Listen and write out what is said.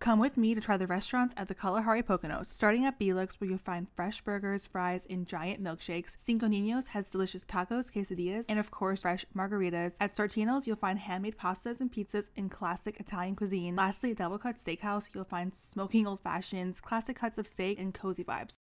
Come with me to try the restaurants at the Kalahari POCONOS. Starting at Belux, where you'll find fresh burgers, fries, and giant milkshakes. Cinco Niños has delicious tacos, quesadillas, and of course fresh margaritas. At Sartino's, you'll find handmade pastas and pizzas in classic Italian cuisine. Lastly, at Double Cut Steakhouse, you'll find smoking old fashions, classic cuts of steak, and cozy vibes.